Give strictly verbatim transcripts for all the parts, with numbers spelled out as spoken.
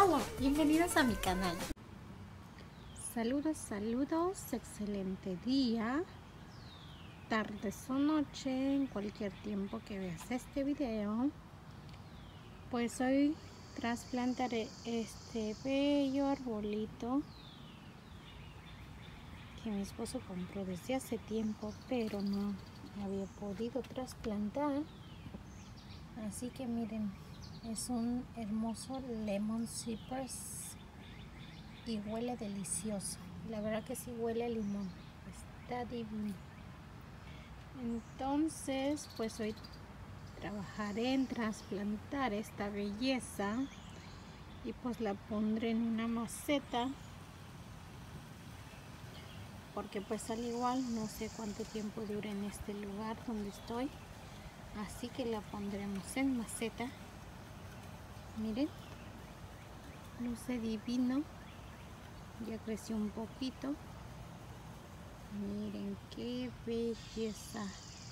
Hola, bienvenidos a mi canal. Saludos, saludos, excelente día, tarde o noche, en cualquier tiempo que veas este video. Pues hoy trasplantaré este bello arbolito que mi esposo compró desde hace tiempo, pero no había podido trasplantar. Así que miren, es un hermoso lemon cypress y huele delicioso. La verdad que sí huele a limón, está divino. Entonces pues hoy trabajaré en trasplantar esta belleza y pues la pondré en una maceta, porque pues al igual no sé cuánto tiempo dure en este lugar donde estoy, así que la pondremos en maceta. Miren, luce divino, ya creció un poquito. Miren qué belleza,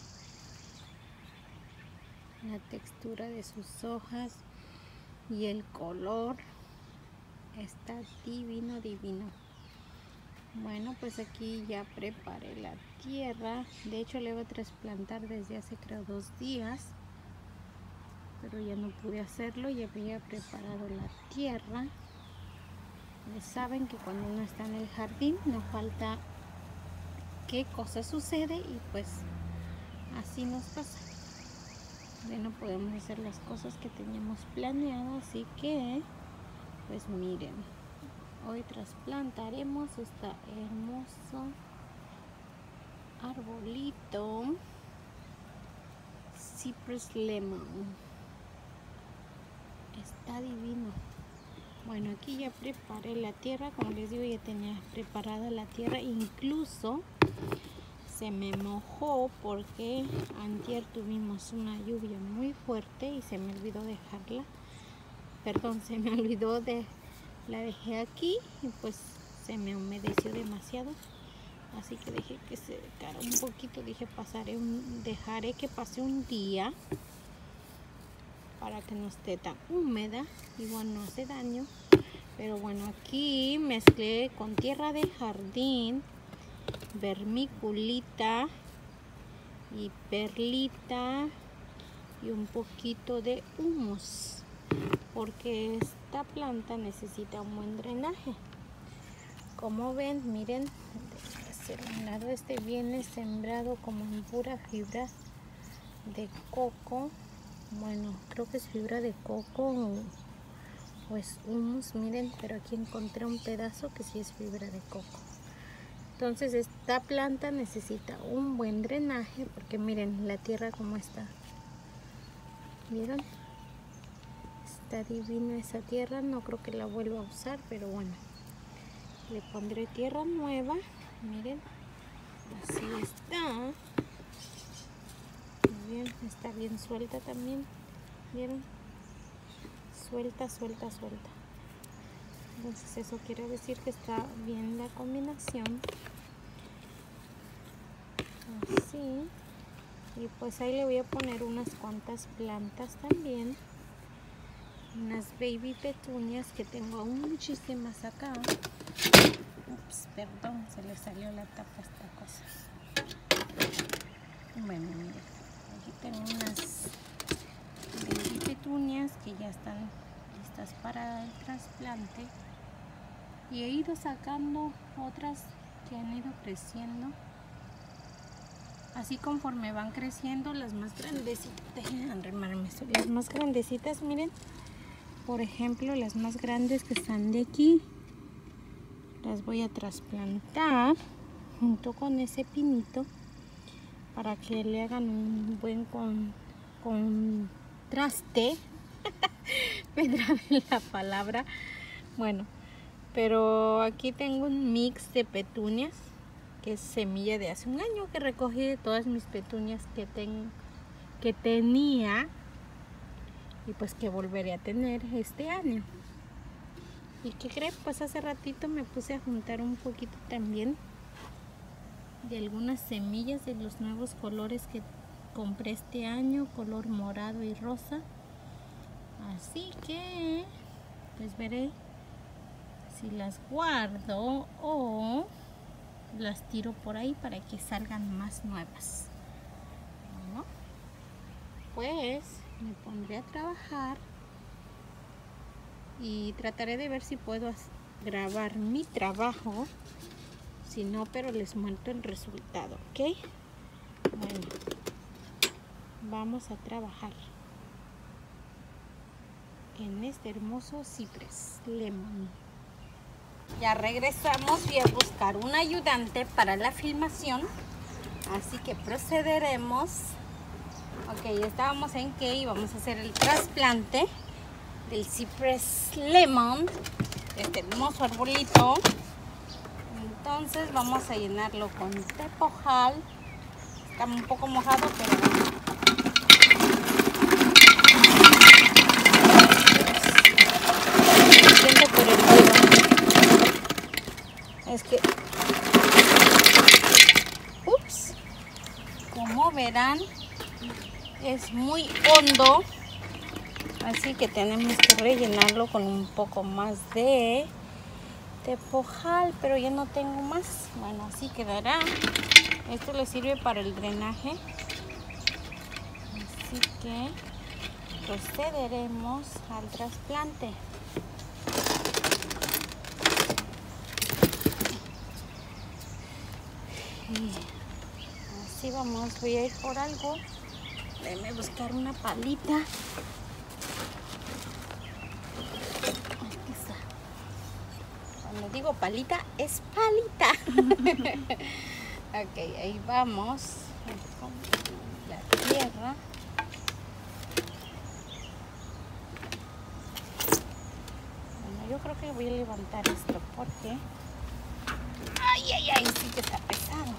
la textura de sus hojas y el color está divino, divino. Bueno, pues aquí ya preparé la tierra. De hecho le voy a trasplantar desde hace creo dos días, pero ya no pude hacerlo. Ya había preparado la tierra. Ya saben que cuando uno está en el jardín no falta qué cosa sucede, y pues así nos pasa. Ya no podemos hacer las cosas que teníamos planeado, así que pues miren, hoy trasplantaremos este hermoso arbolito Cypress Lemon. Está divino. Bueno, aquí ya preparé la tierra, como les digo, ya tenía preparada la tierra, incluso se me mojó porque antier tuvimos una lluvia muy fuerte y se me olvidó dejarla, perdón, se me olvidó de la dejé aquí y pues se me humedeció demasiado, así que dejé que se secara un poquito. Dije pasaré un, dejaré que pase un día para que no esté tan húmeda, igual no hace daño. Pero bueno, aquí mezclé con tierra de jardín, vermiculita y perlita y un poquito de humus, porque esta planta necesita un buen drenaje. Como ven, miren, hacia un lado este viene sembrado como en pura fibra de coco. Bueno, creo que es fibra de coco o, o es humus, miren, pero aquí encontré un pedazo que sí es fibra de coco. Entonces esta planta necesita un buen drenaje, porque miren la tierra como está. ¿Vieron? Está divina esa tierra, no creo que la vuelva a usar, pero bueno, le pondré tierra nueva. Miren, así está. Bien, está bien suelta también. ¿Vieron? Suelta, suelta, suelta. Entonces eso quiere decir que está bien la combinación. Así. Y pues ahí le voy a poner unas cuantas plantas también. Unas baby petunias que tengo aún muchísimas acá. Ups, perdón, se le salió la tapa a esta cosa. Bueno, miren, aquí tengo unas baby petunias que ya están listas para el trasplante. Y he ido sacando otras que han ido creciendo. Así conforme van creciendo, las más grandecitas, déjenme arremarme esto, las más grandecitas, miren, por ejemplo, las más grandes que están de aquí, las voy a trasplantar junto con ese pinito para que le hagan un buen con, contraste. Me trabé la palabra. Bueno, pero aquí tengo un mix de petunias, que es semilla de hace un año, que recogí de todas mis petunias que, ten, que tenía y pues que volveré a tener este año. ¿Y qué creen? Pues hace ratito me puse a juntar un poquito también de algunas semillas de los nuevos colores que compré este año, color morado y rosa. Así que pues veré si las guardo o las tiro por ahí para que salgan más nuevas. Bueno, pues me pondré a trabajar y trataré de ver si puedo grabar mi trabajo. Si no, pero les muestro el resultado, ¿ok? Bueno, vamos a trabajar en este hermoso Cypress Lemon. Ya regresamos, voy a buscar un ayudante para la filmación, así que procederemos. Ok, estábamos en que íbamos a hacer el trasplante del Cypress Lemon, este hermoso arbolito. Entonces vamos a llenarlo con tepojal. Está un poco mojado, pero bueno. Siento por el dedo. Es que, ups, como verán, es muy hondo, así que tenemos que rellenarlo con un poco más de tepojal, pero ya no tengo más. Bueno, así quedará. Esto le sirve para el drenaje, así que procederemos al trasplante. Y así vamos. Voy a ir por algo. Déjame buscar una palita. Aquí está. Cuando digo palita, es palita. Ok, ahí vamos. La tierra. Bueno, yo creo que voy a levantar esto porque... Ay, ay, ay, sí que está pesado.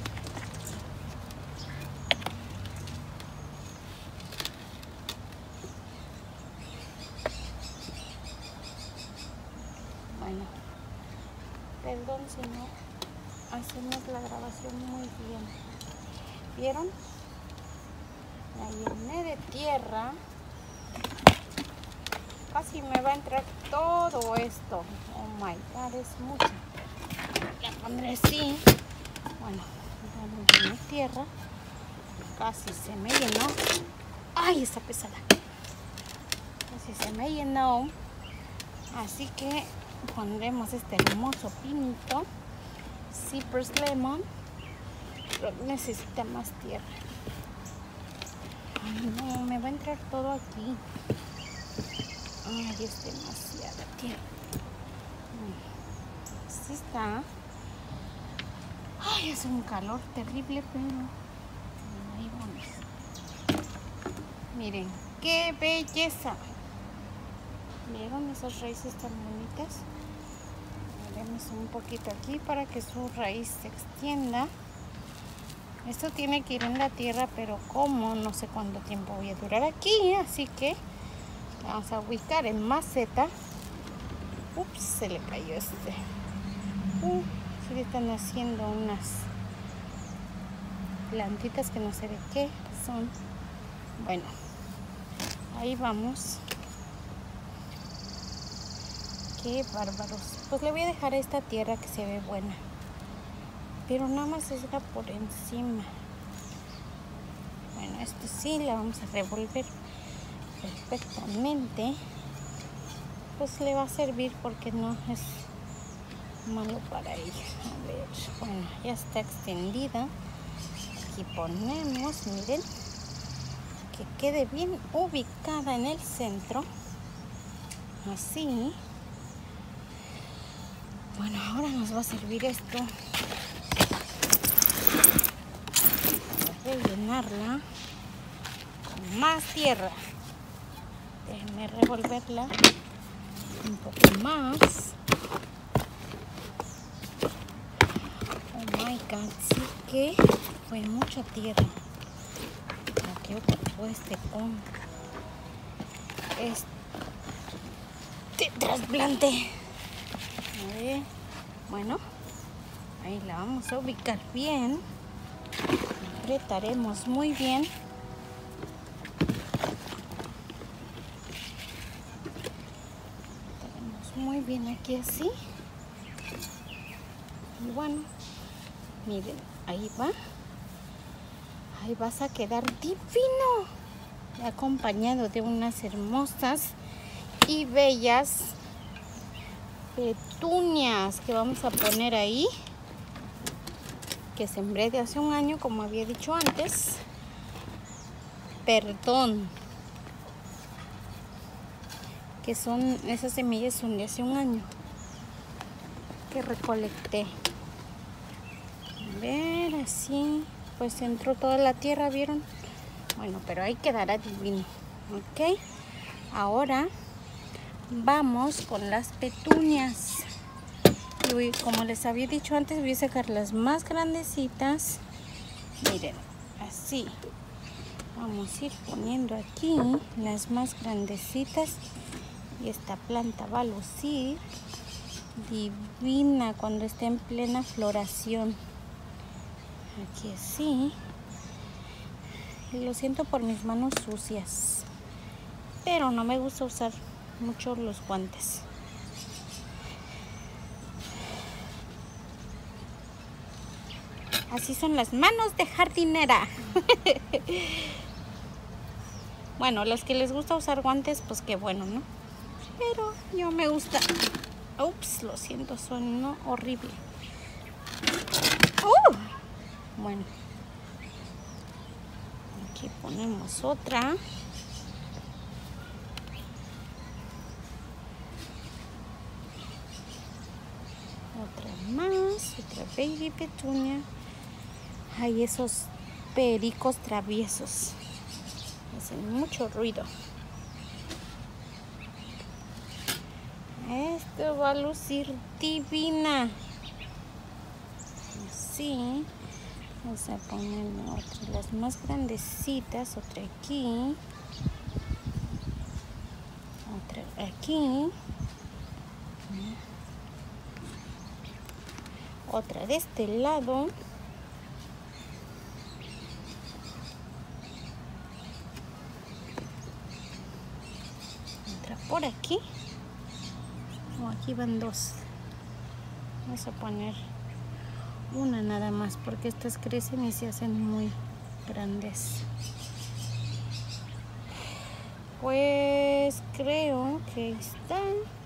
Bueno, perdón si no hacemos la grabación muy bien. ¿Vieron? La llené de tierra. Casi me va a entrar todo esto. Oh my god, es mucho. La pondré así. Bueno, ya llené tierra. Casi se me llenó. Ay, está pesada. Casi se me llenó. Así que pondremos este hermoso pinito Cypress Lemon, pero necesita más tierra. Ay, no, me va a entrar todo aquí. Ay, es demasiada tierra. Así está. Ay, es un calor terrible, pero ahí vamos. Miren, qué belleza. ¿Vieron esas raíces tan bonitas? Haremos un poquito aquí para que su raíz se extienda. Esto tiene que ir en la tierra, pero como no sé cuánto tiempo voy a durar aquí, así que vamos a ubicar en maceta. Ups, se le cayó este. Uh, sí le están haciendo unas plantitas que no sé de qué son. Bueno, ahí vamos. Qué bárbaros. Pues le voy a dejar esta tierra que se ve buena, pero nada más es la por encima. Bueno, esto sí la vamos a revolver perfectamente. Pues le va a servir porque no es malo para ella. A ver, bueno, ya está extendida. Aquí ponemos, miren, que quede bien ubicada en el centro. Así. Bueno, ahora nos va a servir esto para rellenarla con más tierra. Déjenme revolverla un poco más. Oh my god, sí que fue mucha tierra. Aquí ocupo este con este trasplante. A ver, bueno, ahí la vamos a ubicar bien. Apretaremos muy bien. viene aquí así. Y bueno, miren, ahí va. Ahí vas a quedar divino, acompañado de unas hermosas y bellas petunias que vamos a poner ahí, que sembré de hace un año, como había dicho antes. Perdón, que son esas semillas, son de hace un año que recolecté. A ver, así pues entró toda la tierra, ¿vieron? Bueno, pero ahí quedará divino. Ok, ahora vamos con las petunias. Y como les había dicho antes, voy a sacar las más grandecitas. Miren, así vamos a ir poniendo aquí las más grandecitas. Y esta planta va a lucir divina cuando esté en plena floración. Aquí así. Y lo siento por mis manos sucias, pero no me gusta usar mucho los guantes. Así son las manos de jardinera. Bueno, las que les gusta usar guantes, pues qué bueno, ¿no? Pero yo me gusta. Ups, lo siento, suena horrible. Uh, bueno. Aquí ponemos otra. Otra más, otra baby petunia. Hay esos pericos traviesos. Hacen mucho ruido. Esto va a lucir divina. Así. Vamos a poner otra, las más grandecitas. Otra aquí. Otra aquí. Otra de este lado. Otra por aquí. Oh, aquí van dos. Vamos a poner una nada más porque estas crecen y se hacen muy grandes. Pues creo que están.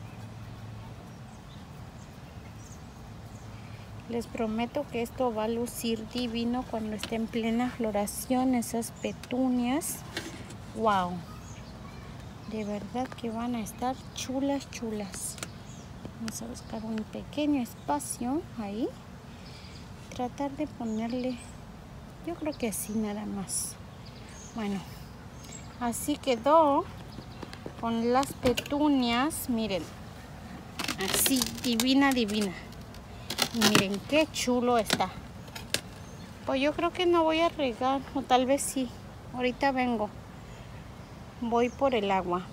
Les prometo que esto va a lucir divino cuando esté en plena floración esas petunias. Wow, de verdad que van a estar chulas, chulas. Vamos a buscar un pequeño espacio ahí. Tratar de ponerle, yo creo que así nada más. Bueno, así quedó con las petunias. Miren, así divina, divina. Y miren qué chulo está. Pues yo creo que no voy a regar, o tal vez sí. Ahorita vengo. Voy por el agua.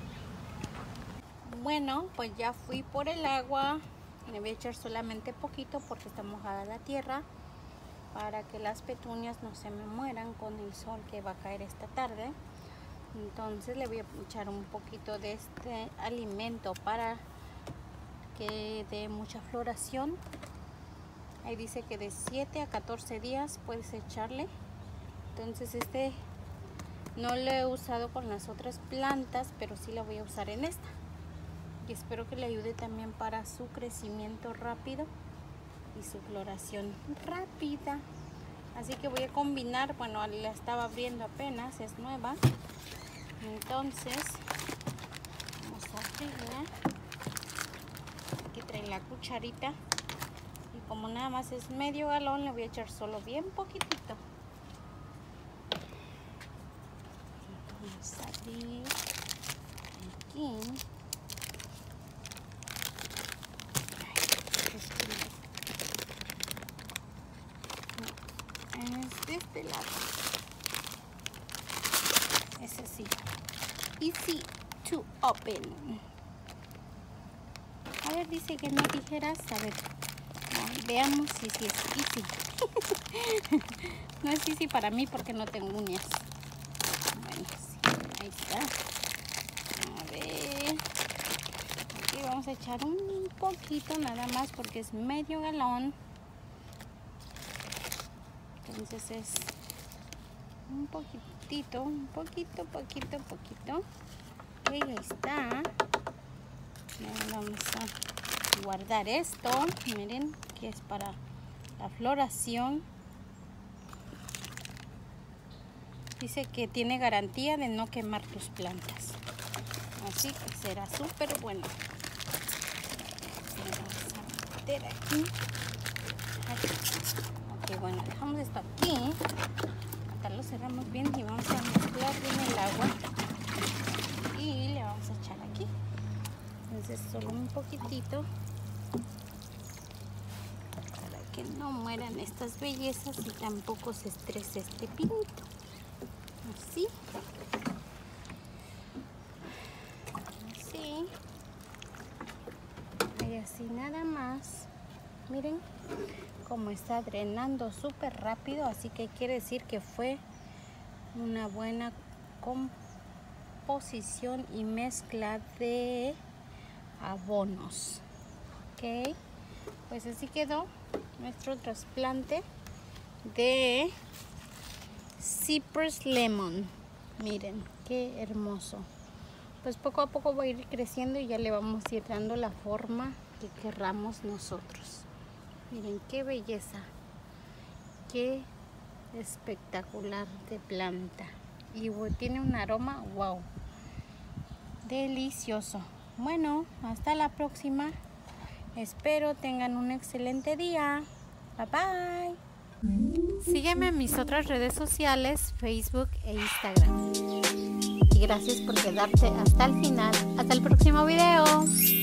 Bueno, pues ya fui por el agua. Le voy a echar solamente poquito porque está mojada la tierra, para que las petunias no se me mueran con el sol que va a caer esta tarde. Entonces le voy a echar un poquito de este alimento para que dé mucha floración. Ahí dice que de siete a catorce días puedes echarle. Entonces este no lo he usado con las otras plantas, pero sí la voy a usar en esta. Y espero que le ayude también para su crecimiento rápido y su floración rápida. Así que voy a combinar. Bueno, la estaba abriendo apenas, es nueva. Entonces vamos a abrirla. Aquí trae la cucharita. Y como nada más es medio galón, le voy a echar solo bien poquitito. Vamos a abrir aquí. Es de este lado. Es así. Easy to open. A ver, dice que no tijeras. A ver, no, veamos si sí es easy. No es easy para mí porque no tengo uñas. Bueno, sí, ahí está. A ver. Aquí vamos vamos a echar un poquito nada más porque es medio galón. Entonces es un poquitito, un poquito, poquito, poquito. Ok, ahí está. Ahora vamos a guardar esto. Miren que es para la floración. Dice que tiene garantía de no quemar tus plantas. Así que será súper bueno. Vamos a meter aquí. Ok, bueno, dejamos esto aquí. Acá lo cerramos bien y vamos a mezclar bien el agua. Y le vamos a echar aquí. Entonces solo un poquitito. Para que no mueran estas bellezas y tampoco se estrese este pinito. Así. Así. Y así nada más. Miren cómo está drenando súper rápido. Así que quiere decir que fue una buena composición y mezcla de abonos. Ok. Pues así quedó nuestro trasplante de Cypress Lemon. Miren qué hermoso. Pues poco a poco va a ir creciendo y ya le vamos a ir dando la forma que querramos nosotros. Miren qué belleza, qué espectacular de planta. Y tiene un aroma wow, delicioso. Bueno, hasta la próxima. Espero tengan un excelente día. Bye bye. Sígueme en mis otras redes sociales, Facebook e Instagram. Y gracias por quedarte hasta el final. Hasta el próximo video.